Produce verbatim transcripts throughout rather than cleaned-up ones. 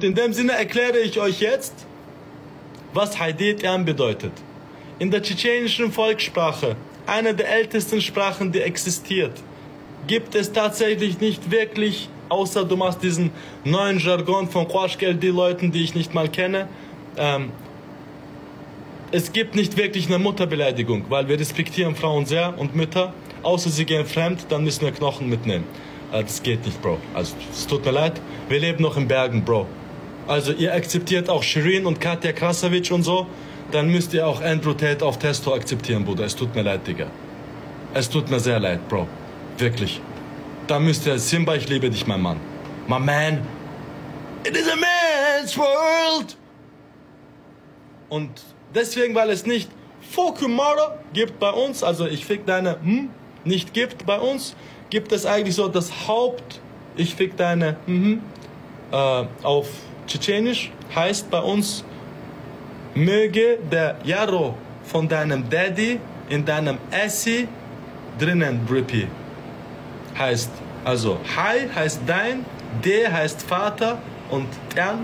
Und in dem Sinne erkläre ich euch jetzt, was Haydet Ern bedeutet. In der tschetschenischen Volkssprache, einer der ältesten Sprachen, die existiert, gibt es tatsächlich nicht wirklich, außer du machst diesen neuen Jargon von Quashkel, die Leuten, die ich nicht mal kenne, ähm, es gibt nicht wirklich eine Mutterbeleidigung, weil wir respektieren Frauen sehr und Mütter, außer sie gehen fremd, dann müssen wir Knochen mitnehmen. Äh, das geht nicht, Bro. Also, es tut mir leid, wir leben noch in Bergen, Bro. Also, ihr akzeptiert auch Shirin und Katja Krasavic und so, dann müsst ihr auch Andrew Tate auf Testo akzeptieren, Bruder. Es tut mir leid, Digga. Es tut mir sehr leid, Bro. Wirklich. Da müsst ihr, Simba, ich liebe dich, mein Mann. My man. It is a man's world. Und deswegen, weil es nicht Fuck you mother gibt bei uns, also ich fick deine hm, nicht gibt bei uns, gibt es eigentlich so das Haupt, ich fick deine hm, äh, auf Tschetschenisch, heißt bei uns, möge der Jaro von deinem Daddy in deinem Essi drinnen drippy. Heißt, also Hai heißt dein, De heißt Vater und Ern,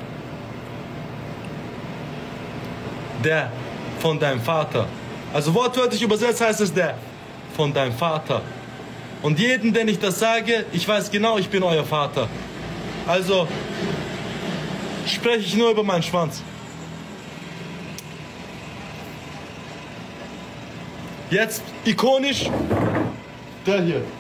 der von deinem Vater. Also wortwörtlich übersetzt heißt es der von deinem Vater. Und jeden, den ich das sage, ich weiß genau, ich bin euer Vater. Also spreche ich nur über meinen Schwanz. Jetzt ikonisch der hier.